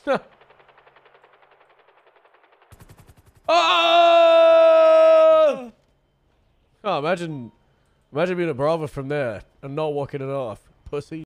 Oh! Oh, imagine being a brother from there and not walking it off. Pussy.